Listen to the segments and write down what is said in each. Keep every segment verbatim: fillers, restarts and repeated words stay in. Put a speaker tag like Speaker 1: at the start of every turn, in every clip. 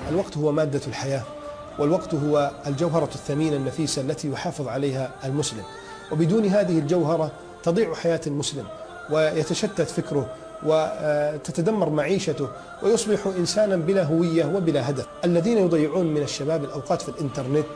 Speaker 1: الوقت هو مادة الحياة، والوقت هو الجوهرة الثمينة النفيسة التي يحافظ عليها المسلم، وبدون هذه الجوهرة تضيع حياة المسلم ويتشتت فكره وتتدمر معيشته ويصبح إنسانا بلا هوية وبلا هدف. الذين يضيعون من الشباب الأوقات في الإنترنت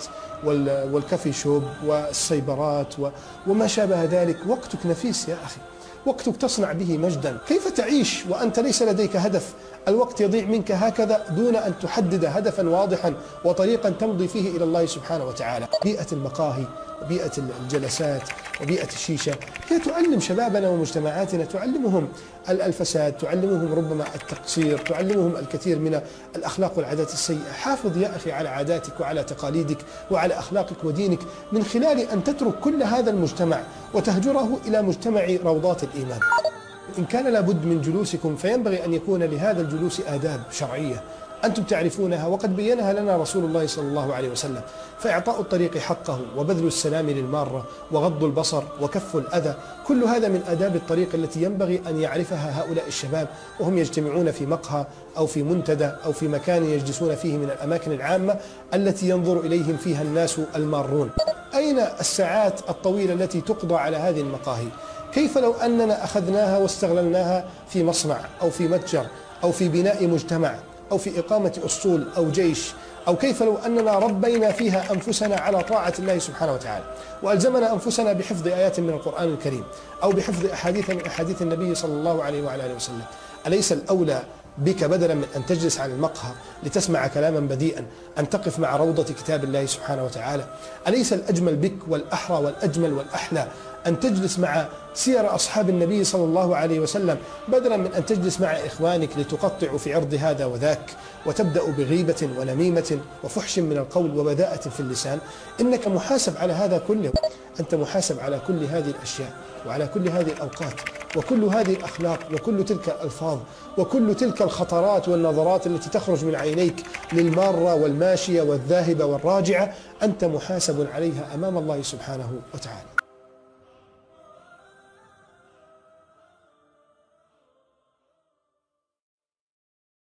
Speaker 1: والكافي شوب والسيبرات وما شابه ذلك، وقتك نفيس يا أخي، وقتك تصنع به مجدا. كيف تعيش وأنت ليس لديك هدف؟ الوقت يضيع منك هكذا دون أن تحدد هدفا واضحا وطريقا تمضي فيه إلى الله سبحانه وتعالى. بيئة المقاهي وبيئة الجلسات وبيئة الشيشة هي تعلم شبابنا ومجتمعاتنا، تعلمهم الفساد، تعلمهم ربما التقصير، تعلمهم الكثير من الأخلاق والعادات السيئة. حافظ يا أخي على عاداتك وعلى تقاليدك وعلى أخلاقك ودينك من خلال أن تترك كل هذا المجتمع وتهجره إلى مجتمع روضات الإيمان. إن كان لابد من جلوسكم فينبغي أن يكون لهذا الجلوس آداب شرعية أنتم تعرفونها وقد بينها لنا رسول الله صلى الله عليه وسلم، فإعطاء الطريق حقه وبذل السلام للمارة وغض البصر وكف الأذى، كل هذا من آداب الطريق التي ينبغي أن يعرفها هؤلاء الشباب وهم يجتمعون في مقهى أو في منتدى أو في مكان يجلسون فيه من الأماكن العامة التي ينظر إليهم فيها الناس المارون. أين الساعات الطويلة التي تقضى على هذه المقاهي؟ كيف لو أننا أخذناها واستغللناها في مصنع أو في متجر أو في بناء مجتمع أو في إقامة أسطول أو جيش؟ أو كيف لو أننا ربينا فيها أنفسنا على طاعة الله سبحانه وتعالى وألزمنا أنفسنا بحفظ آيات من القرآن الكريم أو بحفظ أحاديث من أحاديث النبي صلى الله عليه وعلى آله وسلم؟ أليس الأولى بك بدلا من أن تجلس على المقهى لتسمع كلاما بديئا أن تقف مع روضة كتاب الله سبحانه وتعالى؟ أليس الأجمل بك والأحرى والأجمل والأحلى أن تجلس مع سير أصحاب النبي صلى الله عليه وسلم بدلا من أن تجلس مع إخوانك لتقطع في عرض هذا وذاك وتبدأ بغيبة ونميمة وفحش من القول وبذاءة في اللسان؟ إنك محاسب على هذا كله، أنت محاسب على كل هذه الأشياء وعلى كل هذه الأوقات وكل هذه الأخلاق وكل تلك الألفاظ وكل تلك الخطرات والنظرات التي تخرج من عينيك للمارة والماشية والذاهبة والراجعة، أنت محاسب عليها أمام الله سبحانه وتعالى.